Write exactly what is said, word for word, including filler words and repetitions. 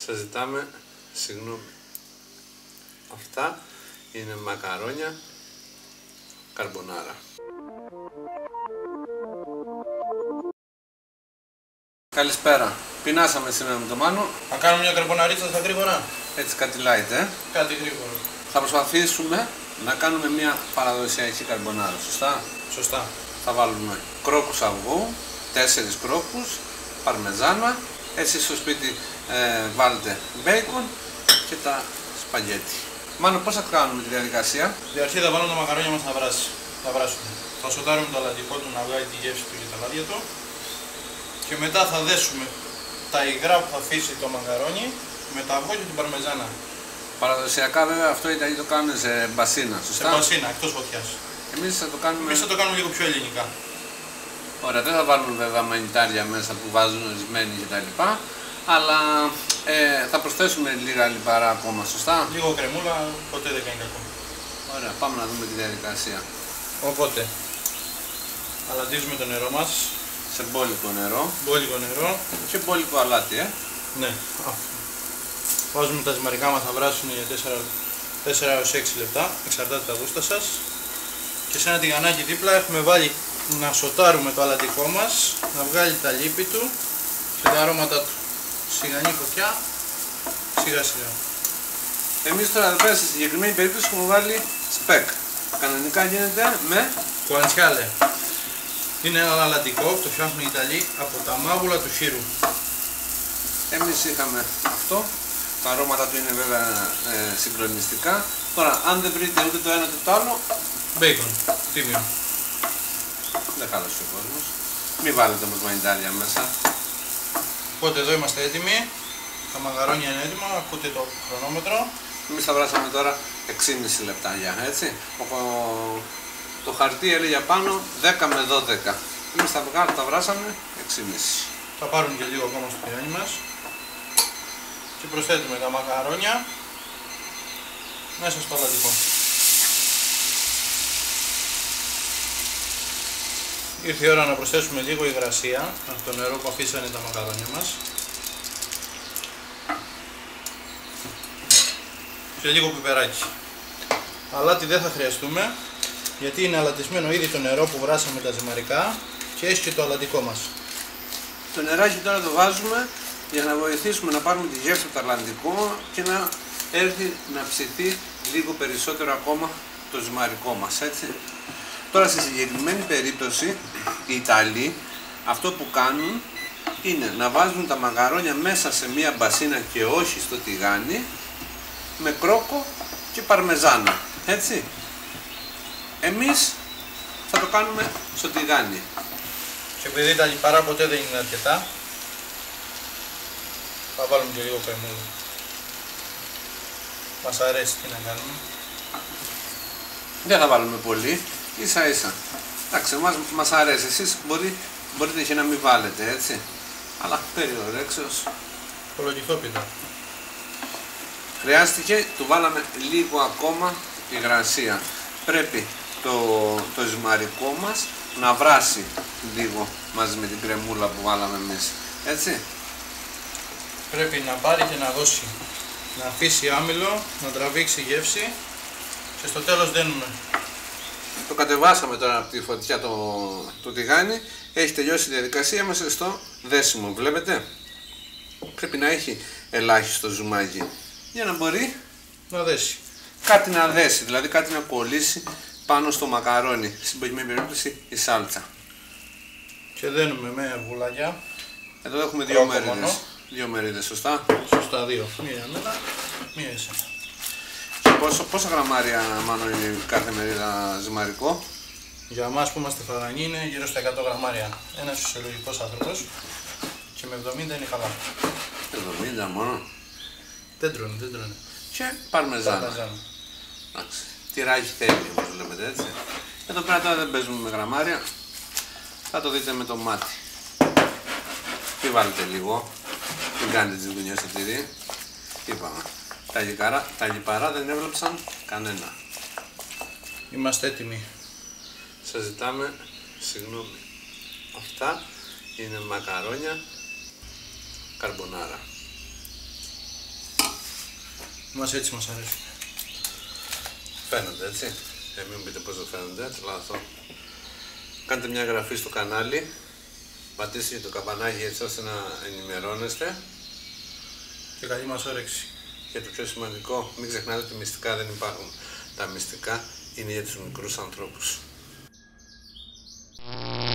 Σας ζητάμε συγγνώμη. Αυτά είναι μακαρόνια καρμπονάρα. Καλησπέρα. Πεινάσαμε σήμερα με το Μάνο. Θα κάνουμε μια καρμποναρίτσα στα γρήγορα. Έτσι κάτι light, ε. Κάτι γρήγορο. Θα προσπαθήσουμε να κάνουμε μια παραδοσιακή καρμπονάρα, σωστά. Σωστά. Θα βάλουμε κρόκους αυγού, τέσσερις κρόκους, παρμεζάνα. Εσείς στο σπίτι ε, βάλετε μπέικον και τα σπαγγέτι. Μάνο, πώς θα κάνουμε τη διαδικασία? Για αρχή θα βάλουμε τα μακαρόνια μας να βράσει. Θα βράσουμε. Θα σοτάρουμε το αλατικό του να βγάλει τη γεύση του και τα λάδια του. Και μετά θα δέσουμε τα υγρά που θα αφήσει το μακαρόνι με τα αυγό και την παρμεζάνα. Παραδοσιακά βέβαια αυτό οι Ιταλοί το κάνουν σε μπασίνα, σωστά. Σε μπασίνα, εκτός φωτιάς. Εμείς θα το κάνουμε... Εμείς θα το κάνουμε λίγο πιο ελληνικά. Ωραία, δεν θα βάλουμε βέβαια μανιτάρια μέσα που βάζουν ορισμένοι κτλ. Αλλά ε, θα προσθέσουμε λίγα λιπαρά ακόμα, σωστά. Λίγο κρεμούλα, ποτέ δεν κάνει κακό. Ωραία, πάμε να δούμε τη διαδικασία. Οπότε, αλατίζουμε το νερό μας. Σε μπόλικο νερό. Μπόλικο νερό. Και μπόλικο αλάτι, ε. Ναι. Βάζουμε τα ζυμαρικά μας να βράσουν για τέσσερα έως έξι λεπτά, εξαρτάται τα γούστα σας. Και σε ένα τηγανάκι δίπλα έχουμε βάλει να σοτάρουμε το αλατικό μας, να βγάλει τα λίπη του και τα αρώματα του. Σιγανή φωτιά, σιγά σιγά. Εμείς τώρα εδώ πέρα στη συγκεκριμένη περίπτωση έχουμε βάλει σπεκ. Κανονικά γίνεται με Κουαντσιάλε. Είναι ένα αλατικό που το φτιάχνουν οι Ιταλοί από τα μάγουλα του χείρου. Εμείς είχαμε αυτό. Τα αρώματα του είναι βέβαια ε, συγκλονιστικά. Τώρα, αν δεν βρείτε ούτε το ένα ούτε το άλλο, Μπέικον, τίμιο. δεν χάλασε ο κόσμος. Μην βάλετε όμως μανιτάρια μέσα. Οπότε εδώ είμαστε έτοιμοι. Τα μαγαρόνια είναι έτοιμα, ακούτε το χρονόμετρο. Εμείς θα βράσαμε τώρα έξι και μισό λεπτά για, έτσι. Ο, το χαρτί έλεγε πάνω δέκα με δώδεκα. Εμείς τα, τα βράσαμε έξι και μισό. Θα πάρουν και λίγο ακόμα στο τηγάνι μας. Και προσθέτουμε τα μακαρόνια μέσα στο αλατικό. Ήρθε η ώρα να προσθέσουμε λίγο υγρασία από το νερό που αφήσανε τα μακαρόνια μας. Και λίγο πιπεράκι. Αλάτι δεν θα χρειαστούμε, γιατί είναι αλατισμένο ήδη το νερό που βράσαμε τα ζυμαρικά και έχει και το αλατικό μας. Το νεράκι τώρα το βάζουμε για να βοηθήσουμε να πάρουμε τη γεύση από το αλατικό και να έρθει να ψηθεί λίγο περισσότερο ακόμα το ζυμαρικό μας, έτσι. Τώρα στη συγκεκριμένη περίπτωση οι Ιταλοί αυτό που κάνουν είναι να βάζουν τα μακαρόνια μέσα σε μία μπασίνα και όχι στο τηγάνι με κρόκο και παρμεζάνα, έτσι. Εμείς θα το κάνουμε στο τηγάνι. Και επειδή τα λιπαρά ποτέ δεν είναι αρκετά, θα βάλουμε και λίγο κρεμμύδι. Μας αρέσει, τι να κάνουμε. Δεν θα βάλουμε πολύ, ίσα ίσα. Εντάξει, εμάς μας αρέσει, εσείς μπορεί, μπορείτε και να μην βάλετε, έτσι. Αλλά περιορέξεως. Κολογηθόπιτα. Χρειάστηκε, του βάλαμε λίγο ακόμα υγρασία. Πρέπει το, το ζυμαρικό μας να βράσει λίγο μαζί με την κρεμούλα που βάλαμε εμείς, έτσι. Πρέπει να πάρει και να δώσει, να αφήσει άμυλο, να τραβήξει γεύση και στο τέλος δένουμε. Το κατεβάσαμε τώρα από τη φωτιά το, το τηγάνι, έχει τελειώσει η διαδικασία, είμαστε στο δέσιμο, βλέπετε. Πρέπει να έχει ελάχιστο ζουμάκι για να μπορεί να δέσει. Κάτι να δέσει, δηλαδή κάτι να κολλήσει πάνω στο μακαρόνι, στην προκειμένη περίπτωση η σάλτσα. Και δένουμε με αυγουλάκια. Εδώ έχουμε δύο μερίδες. Δύο μερίδες, σωστά. Σωστά, δύο. Μία για μένα, μία εσένα. Και πόσο, πόσα γραμμάρια μάλλον είναι κάθε μερίδα ζυμαρικό? Για εμάς που είμαστε φαγανοί είναι γύρω στα εκατό γραμμάρια. Ένας φυσιολογικός άνθρωπος και με εβδομήντα είναι καλά. εβδομήντα μόνο. Δεν τρώνε, δεν τρώνε. Και παρμεζάνα. Εντάξει. Τυράκι θέλει όπως βλέπετε, έτσι. Εδώ πέρα τώρα δεν παίζουμε με γραμμάρια. Θα το δείτε με το μάτι. Τι βάλετε λίγο. Μην κάνετε τις δουλειές στο τυρί. Τι είπαμε. Τα, λικαρά, τα λιπαρά δεν έβλεψαν κανένα. Είμαστε έτοιμοι. Σας ζητάμε συγγνώμη. Αυτά είναι μακαρόνια καρμπονάρα. Μας έτσι μας αρέσει. Φαίνονται έτσι. Ε, μην μου πείτε πως δεν φαίνονται, τρελαθώ. Κάντε μια εγγραφή στο κανάλι. Πατήστε και το καμπανάκι έτσι ώστε να ενημερώνεστε. Και καλή μας όρεξη. Και το πιο σημαντικό, μην ξεχνάτε ότι μυστικά δεν υπάρχουν. Τα μυστικά είναι για τους μικρούς ανθρώπους.